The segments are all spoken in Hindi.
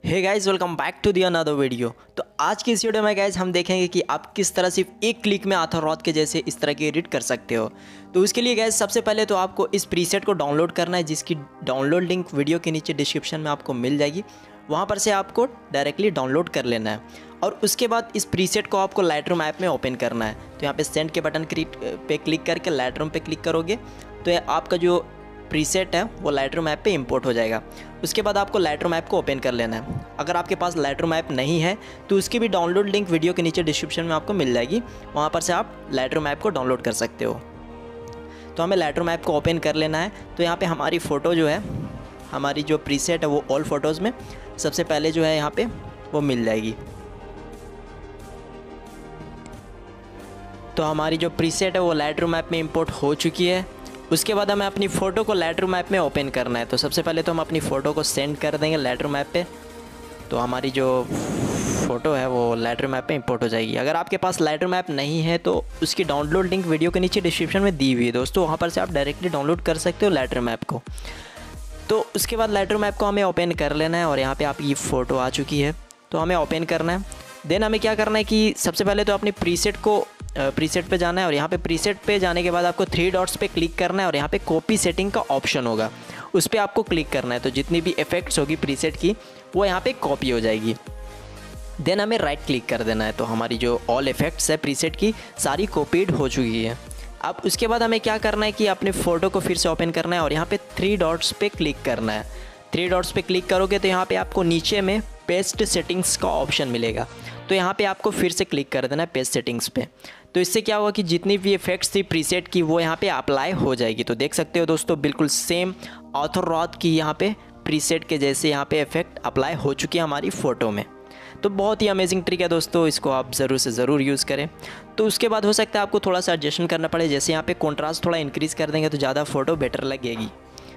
Hey guys, welcome back to the another video. तो आज की इस वीडियो में गाइस हम देखेंगे कि आप किस तरह सिर्फ एक क्लिक में आर्थर के जैसे इस तरह की एडिट कर सकते हो। तो उसके लिए गाइस सबसे पहले तो आपको इस प्रीसेट को डाउनलोड करना है, जिसकी डाउनलोड लिंक वीडियो के नीचे डिस्क्रिप्शन में आपको मिल जाएगी। वहाँ पर से आपको डायरेक्टली डाउनलोड कर लेना है और उसके बाद इस प्रीसेट को आपको लाइटरूम ऐप में ओपन करना है। तो यहाँ पे सेंड के बटन पे क्लिक करके लाइटरूम पे क्लिक करोगे तो आपका जो प्रीसेट है वो लाइटरूम ऐप पे इंपोर्ट हो जाएगा। उसके बाद आपको लाइटरूम ऐप को ओपन कर लेना है। अगर आपके पास लाइटरूम ऐप नहीं है तो उसकी भी डाउनलोड लिंक वीडियो के नीचे डिस्क्रिप्शन में आपको मिल जाएगी, वहाँ पर से आप लाइटरूम ऐप को डाउनलोड कर सकते हो। तो हमें लाइटरूम ऐप को ओपन कर लेना है। तो यहाँ पे हमारी फ़ोटो जो है, हमारी जो प्रीसेट है वो ऑल फोटोज़ में सबसे पहले जो है यहाँ पे वो मिल जाएगी। तो हमारी जो प्रीसेट है वो लाइटरूम ऐप में इंपोर्ट हो चुकी है। उसके बाद हमें अपनी फ़ोटो को लाइटरूम ऐप में ओपन करना है। तो सबसे पहले तो हम अपनी फ़ोटो को सेंड कर देंगे लाइटरूम ऐप पे। तो हमारी जो फ़ोटो है वो लाइटरूम ऐप पे इंपोर्ट हो जाएगी। अगर आपके पास लाइटरूम ऐप नहीं है तो उसकी डाउनलोड लिंक वीडियो के नीचे डिस्क्रिप्शन में दी हुई है दोस्तों, वहाँ पर से आप डायरेक्टली डाउनलोड कर सकते हो लाइटरूम ऐप को। तो उसके बाद लाइटरूम ऐप को हमें ओपन कर लेना है और यहाँ पर आपकी फ़ोटो आ चुकी है तो हमें ओपन करना है। देन हमें क्या करना है कि सबसे पहले तो अपनी प्रीसेट पे जाना है और यहाँ पे प्रीसेट पे जाने के बाद आपको 3 डॉट्स पे क्लिक करना है और यहाँ पे कॉपी सेटिंग का ऑप्शन होगा, उस पर आपको क्लिक करना है। तो जितनी भी इफेक्ट्स होगी प्रीसेट की वो यहाँ पे कॉपी हो जाएगी। देन हमें राइट क्लिक कर देना है। तो हमारी जो ऑल इफेक्ट्स है प्रीसेट की सारी कॉपीड हो चुकी है। अब उसके बाद हमें क्या करना है कि अपने फ़ोटो को फिर से ओपन करना है और यहाँ पे 3 डॉट्स पे क्लिक करना है। 3 डॉट्स पे क्लिक करोगे तो यहाँ पे आपको नीचे में पेस्ट सेटिंग्स का ऑप्शन मिलेगा। तो यहाँ पे आपको फिर से क्लिक कर देना है पेस्ट सेटिंग्स पे। तो इससे क्या होगा कि जितनी भी इफेक्ट्स थी प्रीसेट की वो यहाँ पे अप्लाई हो जाएगी। तो देख सकते हो दोस्तों, बिल्कुल सेम आर्थर की यहाँ पे प्रीसेट के जैसे यहाँ पे इफेक्ट अप्लाई हो चुकी है हमारी फ़ोटो में। तो बहुत ही अमेजिंग ट्रिक है दोस्तों, इसको आप ज़रूर से ज़रूर यूज़ करें। तो उसके बाद हो सकता है आपको थोड़ा सा एडजस्टमेंट करना पड़े, जैसे यहाँ पे कॉन्ट्रास्ट थोड़ा इंक्रीज़ कर देंगे तो ज़्यादा फ़ोटो बेटर लगेगी।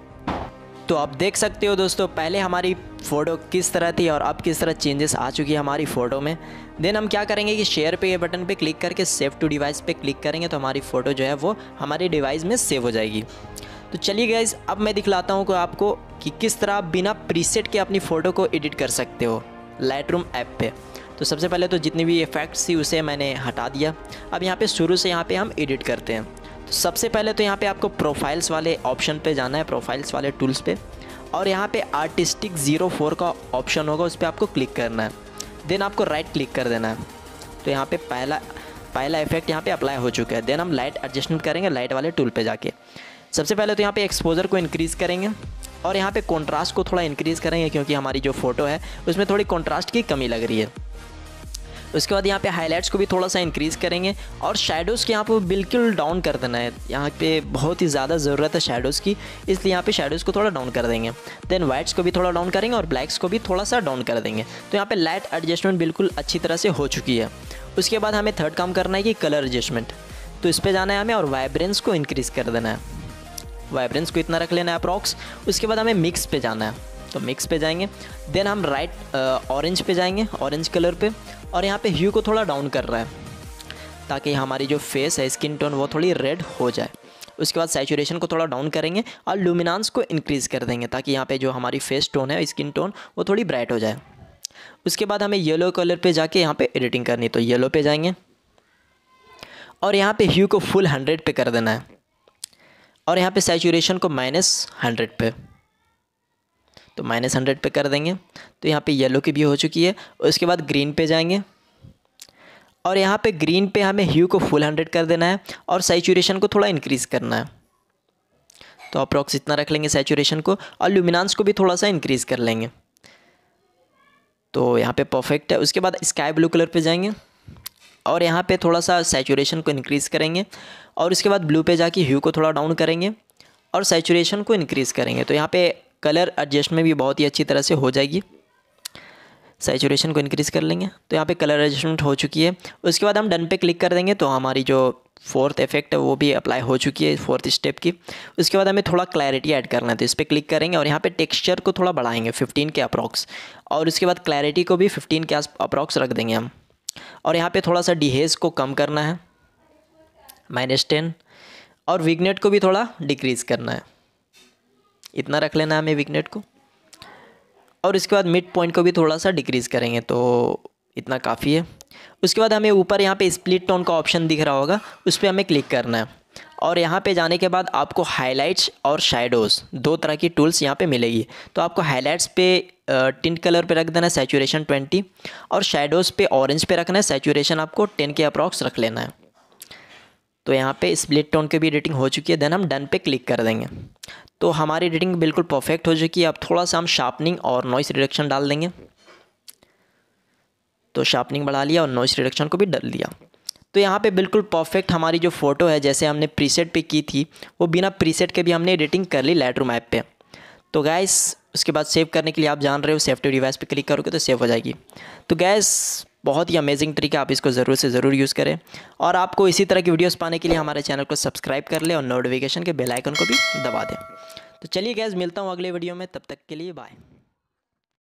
तो आप देख सकते हो दोस्तों, पहले हमारी फ़ोटो किस तरह थी और अब किस तरह चेंजेस आ चुकी है हमारी फ़ोटो में। देन हम क्या करेंगे कि शेयर पे बटन पे क्लिक करके सेव टू डिवाइस पे क्लिक करेंगे तो हमारी फ़ोटो जो है वो हमारे डिवाइस में सेव हो जाएगी। तो चलिए गाइस, अब मैं दिखलाता हूँ कि आपको कि किस तरह आप बिना प्रीसेट के अपनी फ़ोटो को एडिट कर सकते हो लाइटरूम ऐप पे। तो सबसे पहले तो जितनी भी इफेक्ट्स थी उसे मैंने हटा दिया। अब यहाँ पे शुरू से यहाँ पे हम एडिट करते हैं। तो सबसे पहले तो यहाँ पे आपको प्रोफाइल्स वाले ऑप्शन पे जाना है, प्रोफाइल्स वाले टूल्स पे, और यहाँ पे आर्टिस्टिक 04 का ऑप्शन होगा, उस पर आपको क्लिक करना है। देन आपको राइट क्लिक कर देना है। तो यहाँ पे पहला इफेक्ट यहाँ पे अप्लाई हो चुका है। देन हम लाइट एडजस्टमेंट करेंगे लाइट वाले टूल पे जाके। सबसे पहले तो यहाँ पे एक्सपोजर को इंक्रीज़ करेंगे और यहाँ पे कॉन्ट्रास्ट को थोड़ा इंक्रीज़ करेंगे, क्योंकि हमारी जो फ़ोटो है उसमें थोड़ी कॉन्ट्रास्ट की कमी लग रही है। उसके बाद यहाँ पे हाइलाइट्स को भी थोड़ा सा इंक्रीज़ करेंगे और शैडोज़ के यहाँ पे बिल्कुल डाउन कर देना है। यहाँ पे बहुत ही ज़्यादा ज़रूरत है शैडोज़ की, इसलिए यहाँ पे शैडोज़ को थोड़ा डाउन कर देंगे। देन वाइट्स को भी थोड़ा डाउन करेंगे और ब्लैक्स को भी थोड़ा सा डाउन कर देंगे। तो यहाँ पे लाइट एडजस्टमेंट बिल्कुल अच्छी तरह से हो चुकी है। उसके बाद हमें थर्ड काम करना है कि कलर एडजस्टमेंट। तो इस पर जाना है हमें और वाइब्रेंस को इंक्रीज़ कर देना है। वाइब्रेंस को इतना रख लेना है अप्रॉक्स। उसके बाद हमें मिक्स पे जाना है, तो मिक्स पे जाएंगे। देन हम राइट ऑरेंज पे जाएंगे, ऑरेंज कलर पे, और यहाँ पे ह्यू को थोड़ा डाउन कर रहा है ताकि हमारी जो फेस है स्किन टोन वो थोड़ी रेड हो जाए। उसके बाद सैचुरेशन को थोड़ा डाउन करेंगे और लुमिनांस को इंक्रीज़ कर देंगे ताकि यहाँ पे जो हमारी फेस टोन है स्किन टोन वो थोड़ी ब्राइट हो जाए। उसके बाद हमें येलो कलर पे जाके यहाँ पे एडिटिंग करनी है। तो येलो पे जाएंगे और यहाँ पे ह्यू को फुल 100 पे कर देना है और यहाँ पे सैचुरेशन को -100 पे, तो -100 पे कर देंगे। तो यहाँ पे येलो की भी हो चुकी है। उसके बाद ग्रीन पे जाएंगे और यहाँ पे ग्रीन पे हमें ह्यू को फुल 100 कर देना है और सैचुरेशन को थोड़ा इंक्रीज़ करना है। तो अप्रॉक्स इतना रख लेंगे सैचुरेशन को और ल्यूमिनांस को भी थोड़ा सा इंक्रीज़ कर लेंगे। तो यहाँ पे परफेक्ट है। उसके बाद स्काई ब्लू कलर पे जाएंगे और यहाँ पे थोड़ा सा सैचुरेशन को इंक्रीज़ करेंगे और उसके बाद ब्लू पे जाके ह्यू को थोड़ा डाउन करेंगे और सैचुरेशन को इंक्रीज़ करेंगे। तो यहाँ पे कलर एडजस्टमेंट भी बहुत ही अच्छी तरह से हो जाएगी। सैचुरेशन को इंक्रीज़ कर लेंगे तो यहाँ पे कलर एडजस्टमेंट हो चुकी है। उसके बाद हम डन पे क्लिक कर देंगे तो हमारी जो फोर्थ इफेक्ट है वो भी अप्लाई हो चुकी है, फोर्थ स्टेप की। उसके बाद हमें थोड़ा क्लैरिटी ऐड करना है, तो इस पर क्लिक करेंगे और यहाँ पे टेक्सचर को थोड़ा बढ़ाएंगे 15 के अप्रॉक्स, और उसके बाद क्लैरिटी को भी 15 के अप्रॉक्स रख देंगे हम। और यहाँ पे थोड़ा सा डिहेज को कम करना है -10, और विग्नेट को भी थोड़ा डिक्रीज़ करना है, इतना रख लेना है हमें विग्नेट को। और इसके बाद मिड पॉइंट को भी थोड़ा सा डिक्रीज़ करेंगे, तो इतना काफ़ी है। उसके बाद हमें ऊपर यहाँ पे स्प्लिट टोन का ऑप्शन दिख रहा होगा, उस पर हमें क्लिक करना है। और यहाँ पे जाने के बाद आपको हाइलाइट्स और शैडोज़ 2 तरह की टूल्स यहाँ पे मिलेगी। तो आपको हाइलाइट्स पे टिंट कलर पे रख देना है सैचुरेशन 20, और शैडोज़ पे ऑरेंज पे रखना है, सैचुरेशन आपको 10 के अप्रॉक्स रख लेना है। तो यहाँ पे स्प्लिट टोन की भी एडिटिंग हो चुकी है, देन हम डन पे क्लिक कर देंगे। तो हमारी एडिटिंग बिल्कुल परफेक्ट हो चुकी है। अब थोड़ा सा हम शार्पनिंग और नॉइस रिडक्शन डाल देंगे। तो शार्पनिंग बढ़ा लिया और नॉइस रिडक्शन को भी डाल दिया। तो यहाँ पे बिल्कुल परफेक्ट हमारी जो फ़ोटो है जैसे हमने प्रीसेट पे की थी, वो बिना प्रीसेट के भी हमने एडिटिंग कर ली लाइटरूम ऐप पे। तो गैस उसके बाद सेव करने के लिए आप जान रहे हो, सेव टू डिवाइस पे क्लिक करोगे तो सेव हो जाएगी। तो गैस बहुत ही अमेजिंग ट्रिक है, आप इसको ज़रूर से ज़रूर यूज़ करें। और आपको इसी तरह की वीडियोस पाने के लिए हमारे चैनल को सब्सक्राइब कर ले और नोटिफिकेशन के बेल आइकन को भी दबा दें। तो चलिए गैस, मिलता हूँ अगले वीडियो में, तब तक के लिए बाय।